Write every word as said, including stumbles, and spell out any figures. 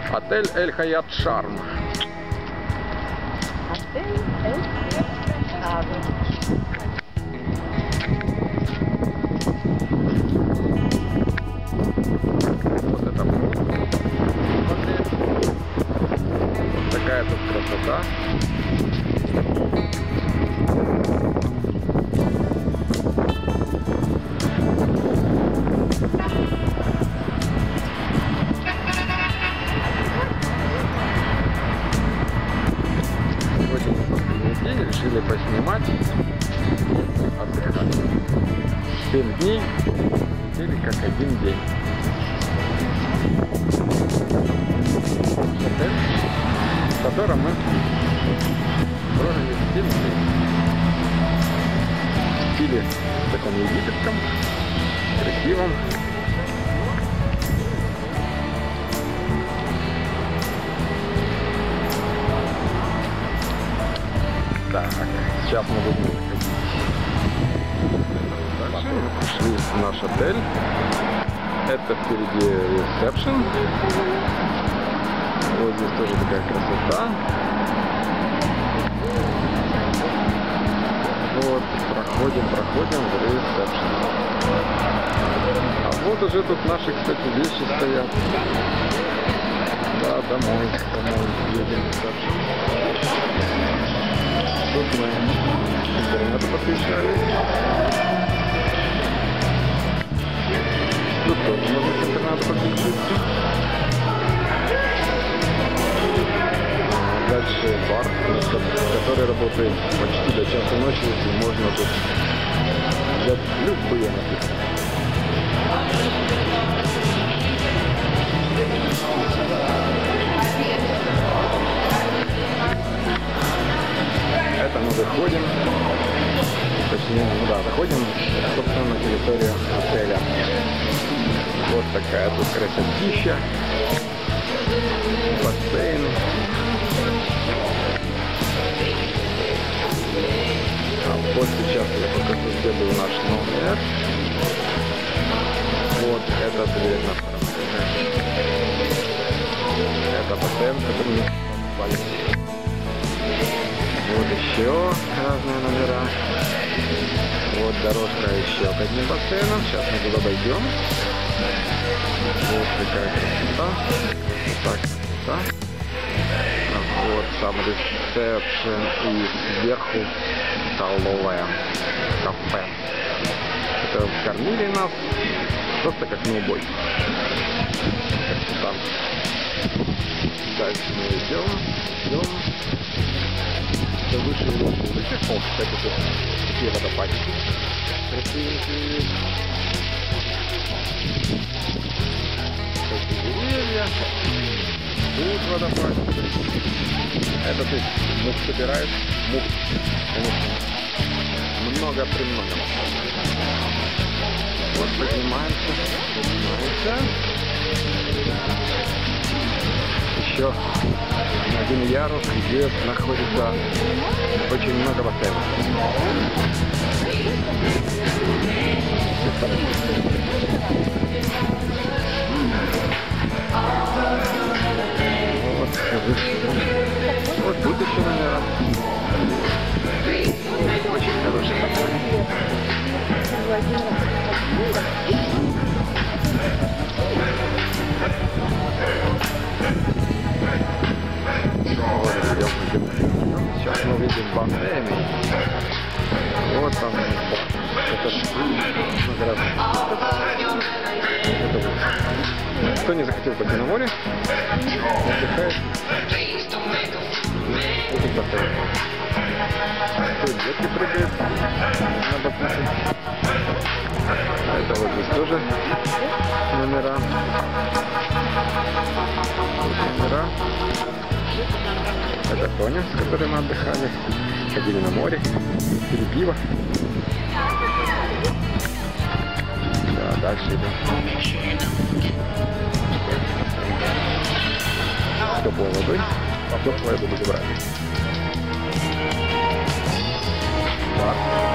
Отель Эль Хаят Шарм. Отель Эль Хаят Шарм. Вот это вот. Вот такая тут красота. Решили поснимать, отдыхать. Семь дней или как один день. Отель, в котором мы прожили семь дней. В стиле таком египетском, красивом. Так, сейчас мы будем заходить. Дальше пришли в наш отель. Это впереди ресепшн. Вот здесь тоже такая красота. Вот, проходим, проходим в ресепшн. А вот уже тут наши, кстати, вещи стоят. Да, домой, домой едем в ресепшн. Тут мы интернет подключали. Тут тоже можно к интернету подключиться. Дальше бар, который работает почти до часа ночи, и можно тут взять любые напитки. Это мы заходим, точнее, ну да, заходим, собственно, на территорию отеля. Вот такая тут красотища, бассейны. А вот сейчас я покажу, где был наш номер. Вот эта дверь на стороне. Это бассейн, который мы спали. Вот еще разные номера. Вот дорожка еще к одним бассейнам. Сейчас мы туда дойдем. Вот такая красота. Так, да. Вот сам ресепшн и сверху столовая кафе. Это кормили нас просто как на убой. Там. Дальше мы идем, идем. Все выше и выше и выше. О, кстати, тут такие водопадики красивенькие. Такие деревья. Тут водопадик. Это тут мух собирает. Мух, конечно, много-премного. Вот поднимаемся, поднимаемся. Еще один ярус, где находится очень много бассейнов. Вот, вот тут еще номера. Очень хороший бассейн. Вот, идем, идем, идем. Сейчас мы видим бассейн. Вот там это награда. Это вот. Кто не захотел пойти на море, отдыхает. Тут бассейн. Тут детки прыгают на батуте. А это вот здесь тоже номера. Тут номера. Это Тоня, с которой мы отдыхали. Ходили на море, пили пиво. Да, дальше идем. Теплой водой, а теплая буду брать. Бар.